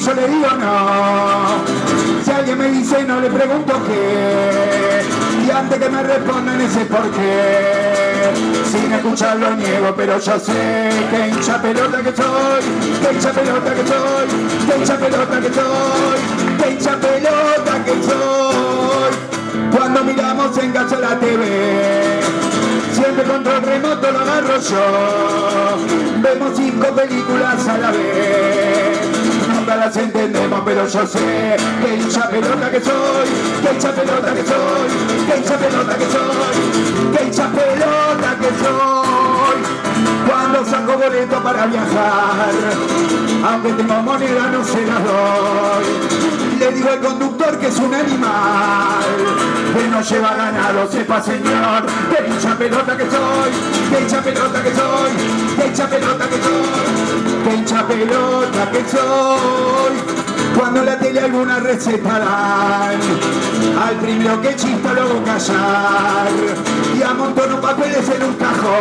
yo le digo no. Si alguien me dice no, le pregunto qué. Y antes que me respondan ese por qué, sin escucharlo niego, pero yo sé que hincha pelota que soy, que hincha pelota que soy, que hincha pelota que soy, que hincha pelota que soy. Cuando miramos en casa la TV, siempre control remoto lo agarro yo. Vemos 5 películas a la vez, nunca las entendemos, pero yo sé que hincha pelota que soy, que hincha pelota que soy, que hincha pelota que soy, que hincha pelota que soy. Cuando saco boleto para viajar, aunque tengo moneda no se las doy. Le digo al conductor que es un animal, que no lleva ganado, sepa señor, que hincha pelota que soy, que hincha pelota que soy, que hincha pelota que soy, que hincha pelota que soy. Cuando la tele alguna receta dan, al primero que chista lo hago callar y amontono papeles en un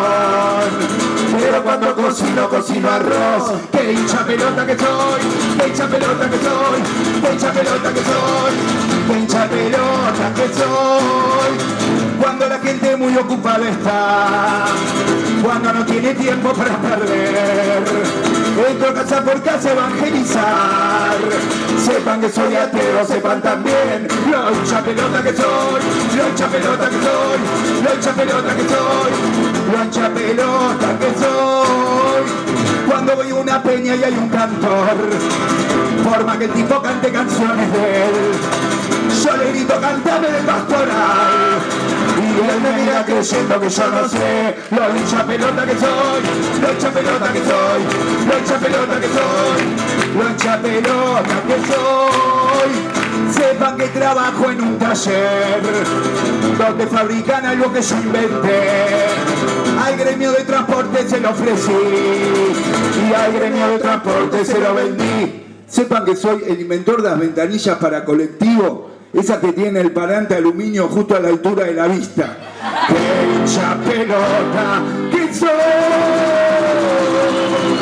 cajón. Pero cuando cocino, cocino arroz. Que hincha pelota que soy, que hincha pelota que soy, que hincha pelota que soy, que hincha pelota que soy. Cuando la gente muy ocupada está, cuando no tiene tiempo para perder, entro casa por casa a evangelizar. Sepan que soy ateo, sepan también lo hincha pelota que soy, lo hincha pelota que soy, lo hincha pelota que soy, lo hincha pelota que soy. Cuando voy a una peña y hay un cantor, forma que el tipo cante canciones de él, yo le grito cantame del pastoral y él me mira creyendo que yo no sé lo hincha pelota que soy, lo hincha pelota que soy, lo hincha pelota que soy, lo hincha pelota que soy. Sepan que trabajo en un taller donde fabrican algo que yo inventé. Al gremio de transporte se lo ofrecí y al gremio de transporte se lo vendí. Sepan que soy el inventor de las ventanillas para colectivo, esa que tiene el parante aluminio justo a la altura de la vista. ¡Qué hincha pelota que soy!